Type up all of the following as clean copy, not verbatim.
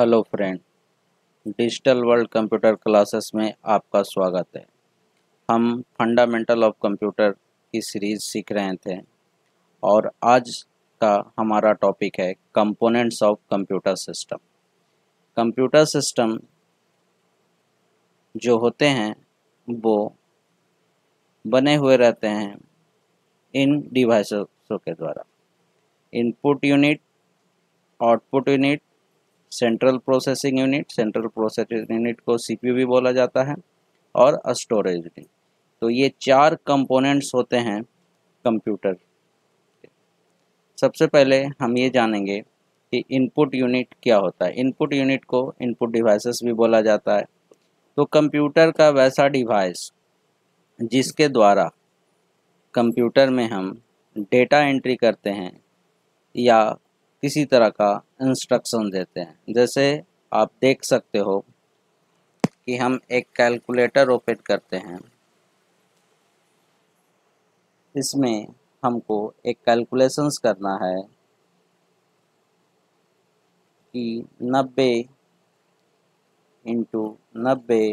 Hello friend, digital world computer classes में आपका स्वागत है। हम फंडामेंटल ऑफ कंप्यूटर की सीरीज़ सीख रहे थे और आज का हमारा टॉपिक है components of computer system. Computer system जो होते हैं वो बने हुए रहते हैं इन डिवाइसों के द्वारा। Input unit, output unit, central processing unit को सीपीयू भी बोला जाता है, और स्टोरेज यूनिट। तो ये चार कंपोनेंट्स होते हैं कंप्यूटर के। सबसे पहले हम ये जानेंगे कि इनपुट यूनिट क्या होता है। इनपुट यूनिट को इनपुट डिवाइसेस भी बोला जाता है। तो कंप्यूटर का वैसा डिवाइस जिसके द्वारा कंप्यूटर में हम डेटा एंट्री करते हैं या किसी तरह का इंस्ट्रक्शन देते हैं। जैसे आप देख सकते हो कि हम एक कैलकुलेटर ओपन करते हैं, इसमें हमको एक कैलकुलेशंस करना है कि 90 इंटू 90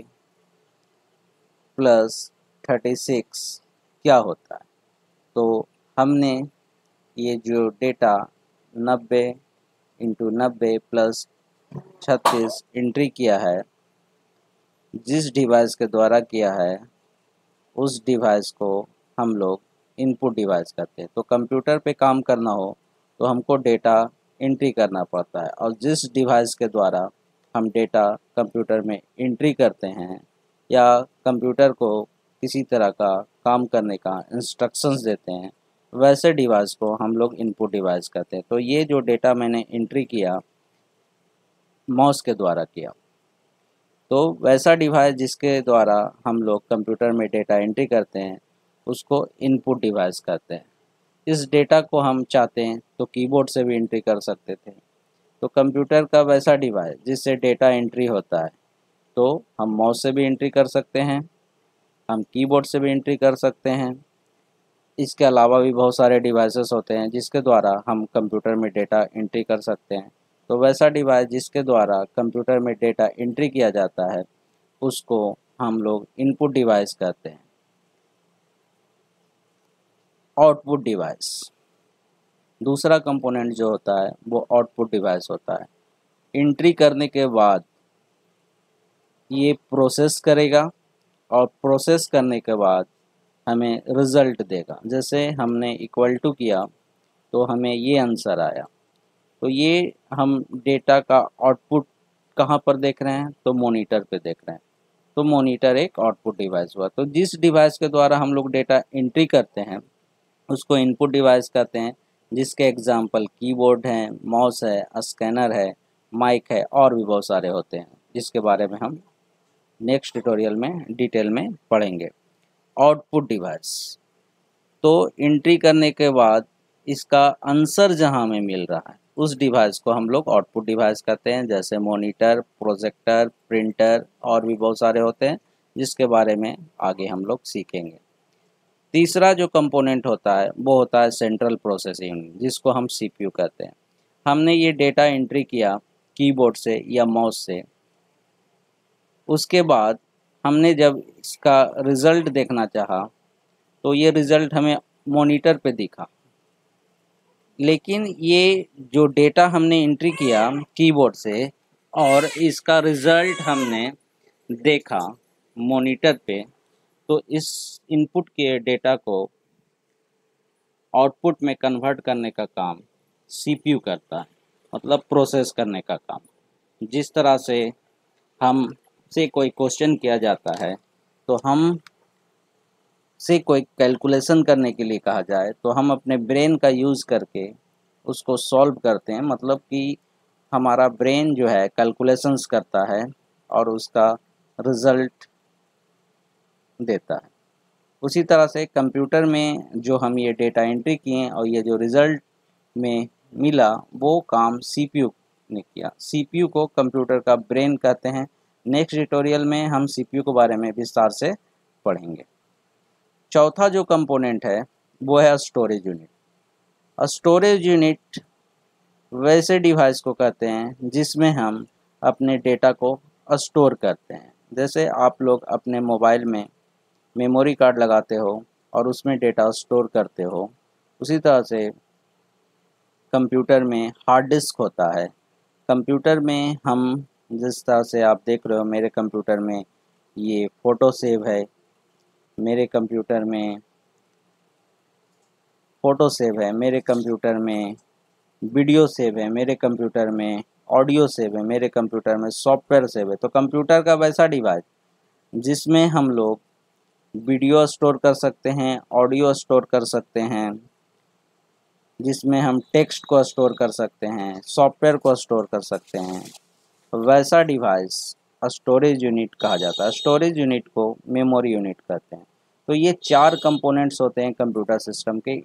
प्लस 36 क्या होता है। तो हमने ये जो डेटा 90 इंटू 90 प्लस 36 एंट्री किया है, जिस डिवाइस के द्वारा किया है उस डिवाइस को हम लोग इनपुट डिवाइस कहते हैं। तो कंप्यूटर पे काम करना हो तो हमको डेटा एंट्री करना पड़ता है, और जिस डिवाइस के द्वारा हम डेटा कंप्यूटर में एंट्री करते हैं या कंप्यूटर को किसी तरह का काम करने का इंस्ट्रक्शंस देते हैं, वैसे डिवाइस को हम लोग इनपुट डिवाइस कहते हैं। तो ये जो डेटा मैंने एंट्री किया माउस के द्वारा किया, तो वैसा डिवाइस जिसके द्वारा हम लोग कंप्यूटर में डेटा एंट्री करते हैं उसको इनपुट डिवाइस कहते हैं। इस डेटा को हम चाहते हैं तो कीबोर्ड से भी एंट्री कर सकते थे। तो कंप्यूटर का वैसा डिवाइस जिससे डेटा एंट्री होता है, तो हम माउस से भी एंट्री कर सकते हैं, हम कीबोर्ड से भी एंट्री कर सकते हैं। इसके अलावा भी बहुत सारे डिवाइसेस होते हैं जिसके द्वारा हम कंप्यूटर में डेटा एंट्री कर सकते हैं। तो वैसा डिवाइस जिसके द्वारा कंप्यूटर में डेटा एंट्री किया जाता है उसको हम लोग इनपुट डिवाइस कहते हैं। आउटपुट डिवाइस दूसरा कंपोनेंट जो होता है वो आउटपुट डिवाइस होता है। एंट्री करने के बाद ये प्रोसेस करेगा, और प्रोसेस करने के बाद हमें रिज़ल्ट देगा। जैसे हमने इक्वल टू किया तो हमें ये आंसर आया। तो ये हम डेटा का आउटपुट कहाँ पर देख रहे हैं, तो मॉनिटर पे देख रहे हैं। तो मॉनिटर एक आउटपुट डिवाइस हुआ। तो जिस डिवाइस के द्वारा हम लोग डेटा एंट्री करते हैं उसको इनपुट डिवाइस कहते हैं, जिसके एग्जांपल कीबोर्ड है, माउस है, स्कैनर है, माइक है, और भी बहुत सारे होते हैं जिसके बारे में हम नेक्स्ट ट्यूटोरियल में डिटेल में पढ़ेंगे। आउटपुट डिवाइस तो एंट्री करने के बाद इसका आंसर जहां हमें मिल रहा है उस डिवाइस को हम लोग आउटपुट डिवाइस कहते हैं। जैसे मॉनिटर, प्रोजेक्टर, प्रिंटर, और भी बहुत सारे होते हैं जिसके बारे में आगे हम लोग सीखेंगे। तीसरा जो कंपोनेंट होता है वो होता है सेंट्रल प्रोसेसिंग यूनिट, जिसको हम सीपीयू कहते हैं। हमने ये डेटा एंट्री किया कीबोर्ड से या माउस से, उसके बाद हमने जब इसका रिज़ल्ट देखना चाहा तो ये रिज़ल्ट हमें मॉनिटर पे दिखा। लेकिन ये जो डेटा हमने एंट्री किया कीबोर्ड से और इसका रिज़ल्ट हमने देखा मॉनिटर पे, तो इस इनपुट के डेटा को आउटपुट में कन्वर्ट करने का काम सीपीयू करता है, मतलब प्रोसेस करने का काम। जिस तरह से हम से कोई क्वेश्चन किया जाता है, तो हम से कोई कैलकुलेशन करने के लिए कहा जाए तो हम अपने ब्रेन का यूज़ करके उसको सॉल्व करते हैं। मतलब कि हमारा ब्रेन जो है कैलकुलेशंस करता है और उसका रिज़ल्ट देता है। उसी तरह से कंप्यूटर में जो हम ये डेटा एंट्री किए और ये जो रिज़ल्ट में मिला वो काम सीपीयू ने किया। सीपीयू को कंप्यूटर का ब्रेन कहते हैं। नेक्स्ट ट्यूटोरियल में हम सीपीयू के बारे में विस्तार से पढ़ेंगे। चौथा जो कंपोनेंट है वो है स्टोरेज यूनिट। स्टोरेज यूनिट वैसे डिवाइस को कहते हैं जिसमें हम अपने डेटा को स्टोर करते हैं। जैसे आप लोग अपने मोबाइल में मेमोरी कार्ड लगाते हो और उसमें डेटा स्टोर करते हो, उसी तरह से कंप्यूटर में हार्ड डिस्क होता है। कंप्यूटर में हम जिस तरह से आप देख रहे हो, मेरे कंप्यूटर में ये फ़ोटो सेव है, मेरे कंप्यूटर में फ़ोटो सेव है, मेरे कंप्यूटर में वीडियो सेव है, मेरे कंप्यूटर में ऑडियो सेव है, मेरे कंप्यूटर में सॉफ्टवेयर सेव है। तो कंप्यूटर का वैसा डिवाइस जिसमें हम लोग वीडियो स्टोर कर सकते हैं, ऑडियो स्टोर कर सकते हैं, जिसमें हम टेक्स्ट को स्टोर कर सकते हैं, सॉफ्टवेयर को स्टोर कर सकते हैं, वैसा डिवाइस स्टोरेज यूनिट कहा जाता है। स्टोरेज यूनिट को मेमोरी यूनिट कहते हैं। तो ये 4 कंपोनेंट्स होते हैं कंप्यूटर सिस्टम के।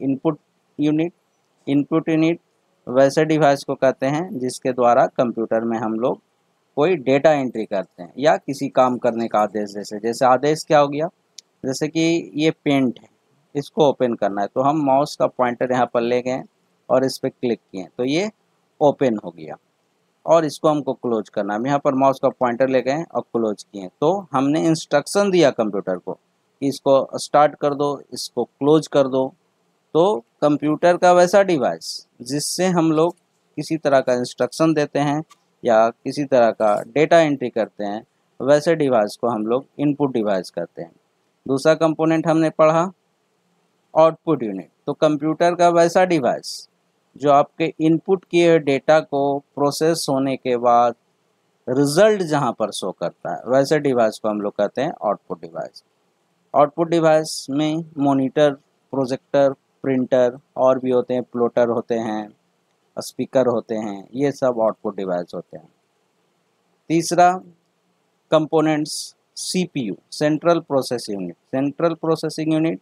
इनपुट यूनिट वैसे डिवाइस को कहते हैं जिसके द्वारा कंप्यूटर में हम लोग कोई डेटा एंट्री करते हैं या किसी काम करने का आदेश। जैसे आदेश क्या हो गया, जैसे कि ये पेंट है, इसको ओपन करना है, तो हम माउस का पॉइंटर यहाँ पर ले गए और इस पर क्लिक किए तो ये ओपन हो गया। और इसको हमको क्लोज करना है, हम यहाँ पर माउस का पॉइंटर ले गए और क्लोज किए, तो हमने इंस्ट्रक्शन दिया कंप्यूटर को कि इसको स्टार्ट कर दो, इसको क्लोज कर दो। तो कंप्यूटर का वैसा डिवाइस जिससे हम लोग किसी तरह का इंस्ट्रक्शन देते हैं या किसी तरह का डेटा एंट्री करते हैं, वैसे डिवाइस को हम लोग इनपुट डिवाइस कहते हैं। दूसरा कंपोनेंट हमने पढ़ा आउटपुट यूनिट। तो कंप्यूटर का वैसा डिवाइस जो आपके इनपुट किए डेटा को प्रोसेस होने के बाद रिजल्ट जहां पर शो करता है, वैसे डिवाइस को हम लोग कहते हैं आउटपुट डिवाइस। आउटपुट डिवाइस में मॉनिटर, प्रोजेक्टर, प्रिंटर और भी होते हैं, प्लॉटर होते हैं, स्पीकर होते हैं, ये सब आउटपुट डिवाइस होते हैं। तीसरा components CPU, central processing unit. Central processing unit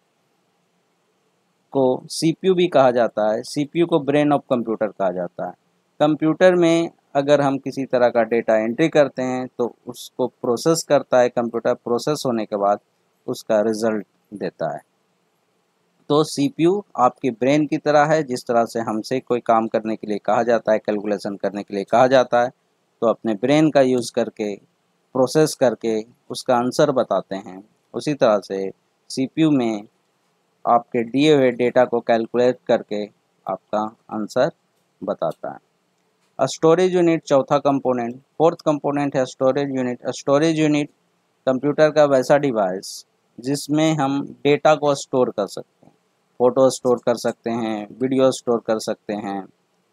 को सीपीयू भी कहा जाता है। सीपीयू को ब्रेन ऑफ कंप्यूटर कहा जाता है। कंप्यूटर में अगर हम किसी तरह का डेटा एंट्री करते हैं तो उसको प्रोसेस करता है कंप्यूटर, प्रोसेस होने के बाद उसका रिजल्ट देता है। तो सीपीयू आपके ब्रेन की तरह है। जिस तरह से हमसे कोई काम करने के लिए कहा जाता है, कैलकुलेशन करने के लिए कहा जाता है, तो अपने ब्रेन का यूज़ करके प्रोसेस करके उसका आंसर बताते हैं। उसी तरह से सीपीयू में आपके दिए हुए डेटा को कैलकुलेट करके आपका आंसर बताता है। स्टोरेज यूनिट चौथा कंपोनेंट। फोर्थ कंपोनेंट है storage unit. Storage unit computer का वैसा डिवाइस जिसमें हम डेटा को स्टोर कर सकते हैं। फ़ोटो स्टोर कर सकते हैं, वीडियो स्टोर कर सकते हैं,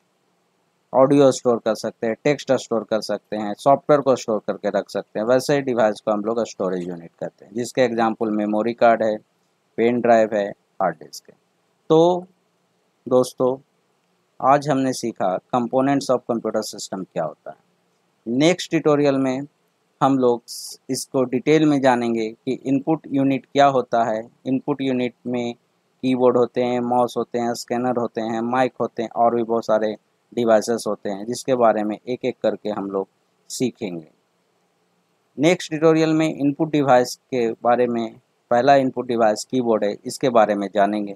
ऑडियो स्टोर कर सकते हैं, टेक्स्ट स्टोर कर सकते हैं, सॉफ्टवेयर को स्टोर करके रख सकते हैं। वैसे डिवाइस को हम लोग स्टोरेज यूनिट कहते हैं, जिसके एग्जांपल मेमोरी कार्ड है, पेन ड्राइव है, हार्ड डिस्क है। तो दोस्तों, आज हमने सीखा कंपोनेंट्स ऑफ कंप्यूटर सिस्टम क्या होता है। नेक्स्ट ट्यूटोरियल में हम लोग इसको डिटेल में जानेंगे कि इनपुट यूनिट क्या होता है। इनपुट यूनिट में कीबोर्ड होते हैं, माउस होते हैं, स्कैनर होते हैं, माइक होते हैं और भी बहुत सारे डिवाइसेस होते हैं, जिसके बारे में एक एक करके हम लोग सीखेंगे। नेक्स्ट ट्यूटोरियल में इनपुट डिवाइस के बारे में, पहला इनपुट डिवाइस कीबोर्ड है, इसके बारे में जानेंगे।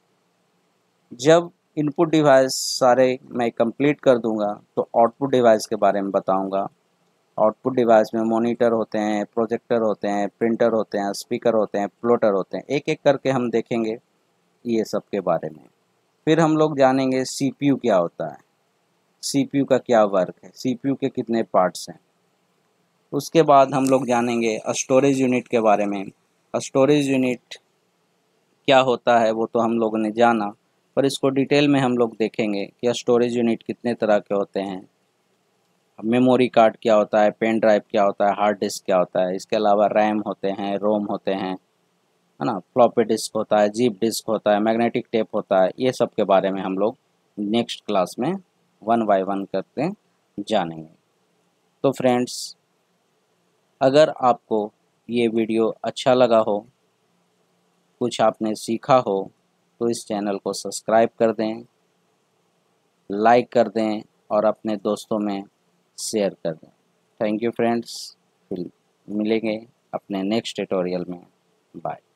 जब इनपुट डिवाइस सारे मैं कंप्लीट कर दूंगा तो आउटपुट डिवाइस के बारे में बताऊंगा। आउटपुट डिवाइस में मॉनिटर होते हैं, प्रोजेक्टर होते हैं, प्रिंटर होते हैं, स्पीकर होते हैं, प्लॉटर होते हैं। एक एक करके हम देखेंगे ये सब के बारे में। फिर हम लोग जानेंगे सीपीयू क्या होता है, सीपीयू का क्या वर्क है, सीपीयू के कितने पार्ट्स हैं। उसके बाद हम लोग जानेंगे स्टोरेज यूनिट के बारे में। स्टोरेज यूनिट क्या होता है वो तो हम लोगों ने जाना, पर इसको डिटेल में हम लोग देखेंगे कि स्टोरेज यूनिट कितने तरह के होते हैं, मेमोरी कार्ड क्या होता है, पेन ड्राइव क्या होता है, हार्ड डिस्क क्या होता है। इसके अलावा रैम होते हैं, रोम होते हैं, है ना, फ्लॉपी डिस्क होता है, जीप डिस्क होता है, मैग्नेटिक टेप होता है। ये सब के बारे में हम लोग नेक्स्ट क्लास में वन बाय वन करते जानेंगे। तो फ्रेंड्स, अगर आपको ये वीडियो अच्छा लगा हो, कुछ आपने सीखा हो, तो इस चैनल को सब्सक्राइब कर दें, लाइक कर दें और अपने दोस्तों में शेयर कर दें। थैंक यू फ्रेंड्स, फिर मिलेंगे अपने नेक्स्ट ट्यूटोरियल में। बाय।